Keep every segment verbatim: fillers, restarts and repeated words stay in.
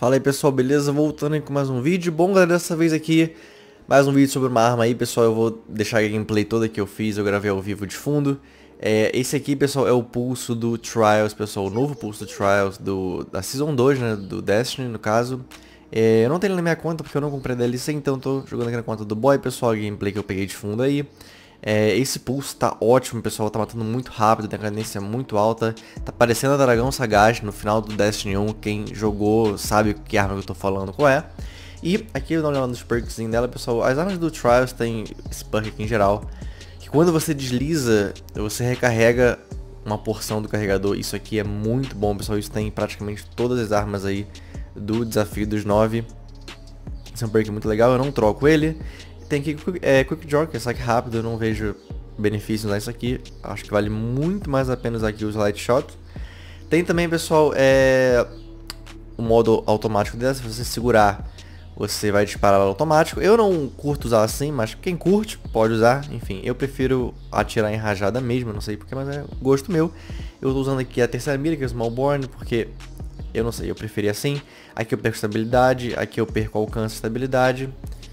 Fala aí pessoal, beleza? Voltando aí com mais um vídeo. Bom galera, dessa vez aqui mais um vídeo sobre uma arma aí, pessoal. Eu vou deixar a gameplay toda que eu fiz, eu gravei ao vivo de fundo. é, Esse aqui, pessoal, é o pulso do Trials, pessoal, o novo pulso do Trials do, da Season dois, né, do Destiny no caso. é, Eu não tenho ele na minha conta porque eu não comprei D L C, então tô jogando aqui na conta do Boy, pessoal, a gameplay que eu peguei de fundo aí. É, esse pulso tá ótimo, pessoal, tá matando muito rápido, tem a cadência muito alta. Tá parecendo a Dragão Sagaz no final do Destiny um, quem jogou sabe que arma que eu tô falando qual é. E aqui eu dou uma olhada nos perks dela, pessoal. As armas do Trials tem esse perk aqui em geral, que quando você desliza, você recarrega uma porção do carregador. Isso aqui é muito bom, pessoal, isso tem em praticamente todas as armas aí do desafio dos nove. Esse é um perk muito legal, eu não troco ele. Tem aqui é, Quick Draw, que é saque rápido, eu não vejo benefício usar isso aqui. Acho que vale muito mais a pena usar aqui os Light Shot. Tem também, pessoal, é, o modo automático dela. Se você segurar, você vai disparar automático. Eu não curto usar assim, mas quem curte pode usar. Enfim, eu prefiro atirar em rajada mesmo, não sei porquê, mas é gosto meu. Eu tô usando aqui a terceira mira, que é o Smallborn, porque eu não sei, eu preferi assim. Aqui eu perco estabilidade, aqui eu perco alcance e estabilidade.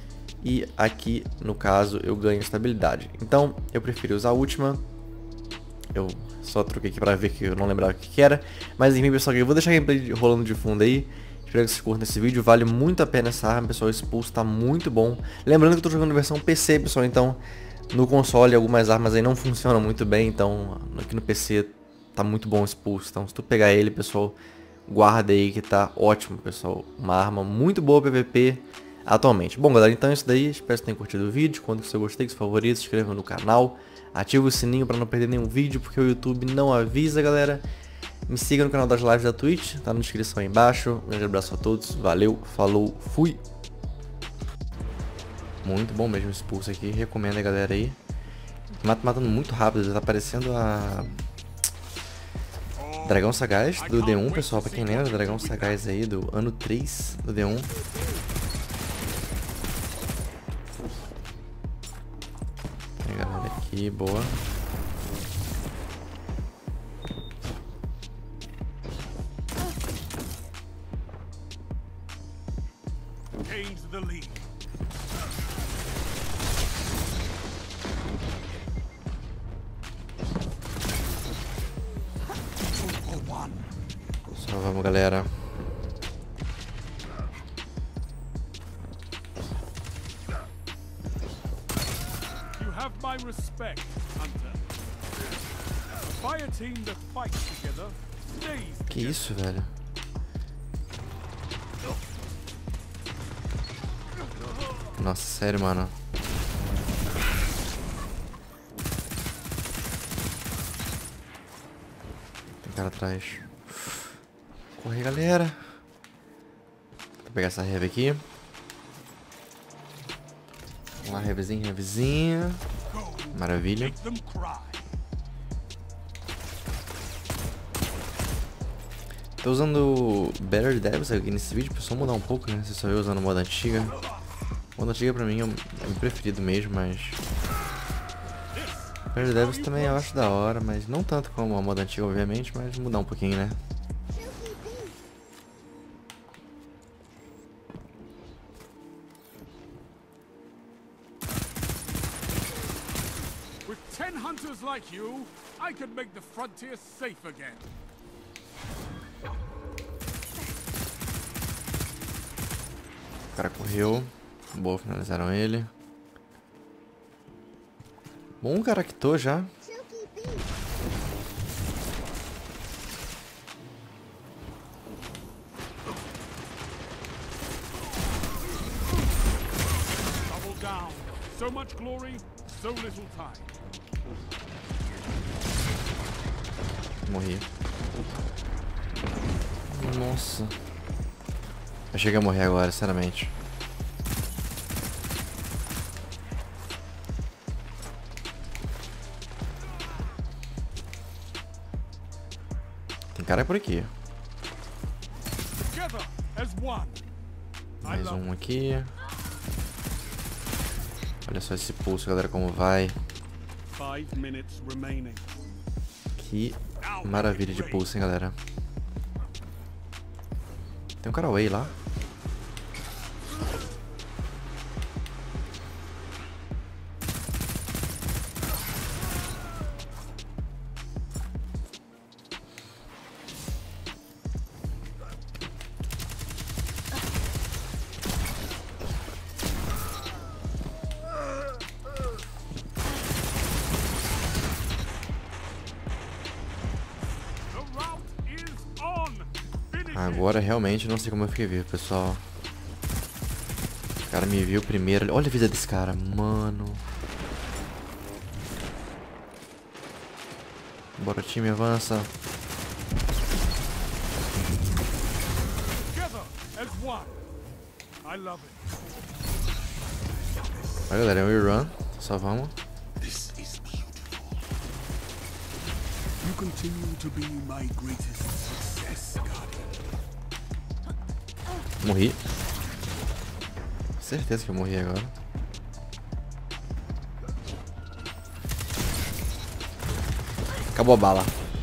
E aqui, no caso, eu ganho estabilidade. Então, eu preferi usar a última. Eu só troquei aqui pra ver que eu não lembrava o que, que era. Mas enfim, pessoal, eu vou deixar a gameplay rolando de fundo aí. Espero que vocês curtam esse vídeo. Vale muito a pena essa arma, pessoal. Esse pulso tá muito bom. Lembrando que eu tô jogando na versão P C, pessoal. Então, no console, algumas armas aí não funcionam muito bem. Então, aqui no P C tá muito bom esse pulso. Então, se tu pegar ele, pessoal, guarda aí que tá ótimo, pessoal. Uma arma muito boa P V P. Atualmente. Bom galera, então é isso daí, espero que vocês tenham curtido o vídeo. Quando você gostei, que se favorito, se inscreva no canal, ativa o sininho para não perder nenhum vídeo, porque o YouTube não avisa, galera. Me siga no canal das lives da Twitch, tá na descrição aí embaixo. Um grande abraço a todos, valeu, falou, fui! Muito bom mesmo esse pulso aqui, recomendo a galera aí. Mata matando muito rápido, tá parecendo a Dragão Sagaz do D um, pessoal, pra quem lembra, Dragão Sagaz aí do ano três do D um. Galera aqui, boa. Só vamos, galera. My respect, Hunter. A fire team that fights together stays together. Que isso, velho? Nossa, sério, mano. Tem cara atrás. Corre, galera. Vou pegar essa heavy aqui. Vamos lá, heavyzinha, heavyzinha. Maravilha. Tô usando Better Devils aqui nesse vídeo, pra só mudar um pouco, né? Se só eu usando o modo antiga. O modo antiga pra mim é o meu preferido mesmo, mas Better Devils também eu acho da hora, mas não tanto como a modo antiga, obviamente, mas mudar um pouquinho, né? ten hunters like you, I could make the frontier safe again. O cara correu. Boa, finalizaram ele. Bom, caractou já. Double down. So much glory, so little time. Morri. Nossa. Eu cheguei a morrer agora, sinceramente. Tem cara por aqui. Mais um aqui. Olha só esse pulso, galera, como vai. Que maravilha de pulso, hein, galera. Tem um cara away lá. Agora realmente não sei como eu fiquei vivo, pessoal. O cara me viu primeiro. Olha a vida desse cara, mano. Bora, time, avança. Vai, galera, é um run. Só vamos. You continue to be my greatest success, Guardian. Morri. Certeza que eu morri agora. Acabou a bala.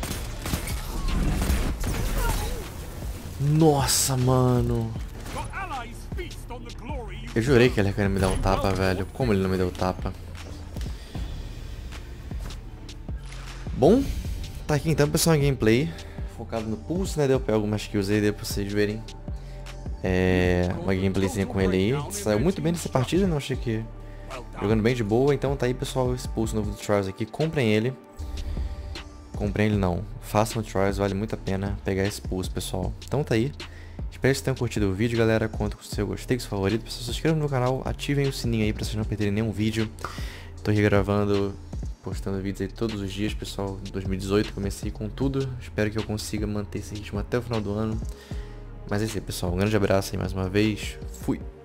Nossa, mano. Eu jurei que ele ia me dar um tapa, velho. Como ele não me deu tapa? Bom, tá aqui então, pessoal, a gameplay. Focado no pulso, né? Deu pra algumas kills aí, deu pra vocês verem. É, uma gameplayzinha com ele aí. Saiu muito bem nessa partida, não achei que... Jogando bem de boa, então tá aí, pessoal, esse pulso novo do Trials aqui. Comprem ele. Comprem ele não. Façam o Trials, vale muito a pena pegar esse pulso, pessoal. Então tá aí. Espero que vocês tenham curtido o vídeo, galera. Conta com o seu gostei, com o seu favorito. Pessoal, se inscrevam no canal, ativem o sininho aí pra vocês não perderem nenhum vídeo. Tô regravando, postando vídeos aí todos os dias, pessoal. Em dois mil e dezoito comecei com tudo. Espero que eu consiga manter esse ritmo até o final do ano. Mas é isso aí, pessoal. Um grande abraço aí mais uma vez. Fui!